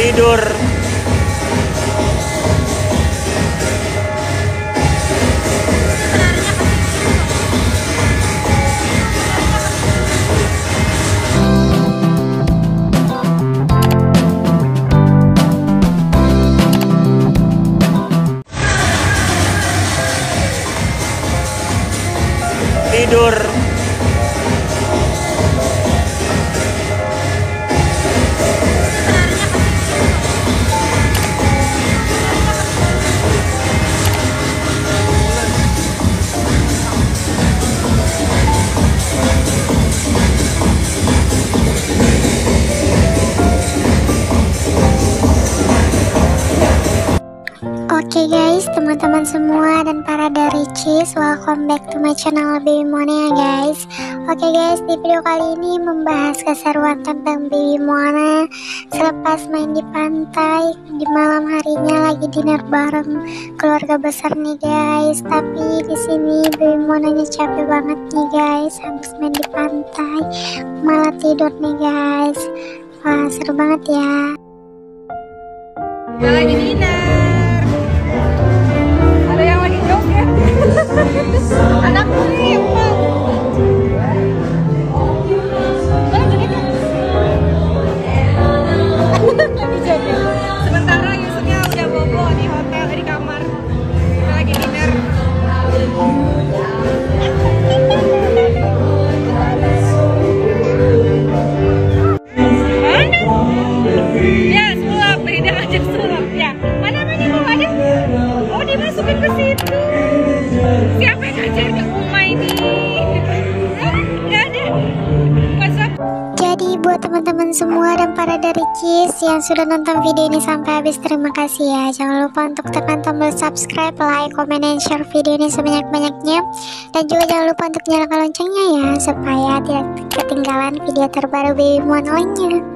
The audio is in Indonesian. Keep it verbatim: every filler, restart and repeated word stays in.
tidur. Tidur. Oke guys, teman-teman semua dan para dari Cheese, welcome back to my channel Baby Moana ya guys. Oke guys, di video kali ini membahas keseruan tentang Baby Moana selepas main di pantai di malam harinya, lagi dinner bareng keluarga besar nih guys. Tapi di sini Baby Moananya capek banget nih guys, habis main di pantai malah tidur nih guys. Wah, seru banget ya. Kita lagi dinner. Ada yang lagi joget. Anakku nih, Pak. Mana jogetnya? Lagi joget. Sementara Yusufnya udah bobo di hotel, di kamar. Kita lagi dinner. Ya, sulap. Dia ngajak sulap. Ya, mana namanya mau ada? Oh, dimasukin ke situ. Siapa yang ngajar ke Uma ini? Nggak ada. WhatsApp. Jadi buat teman-teman semua dan para dari Cheese yang sudah nonton video ini sampai habis, terima kasih ya. Jangan lupa untuk tekan tombol subscribe, like, comment, dan share video ini sebanyak-banyaknya. Dan juga jangan lupa untuk nyalakan loncengnya ya, supaya tidak ketinggalan video terbaru Baby Moana lainnya.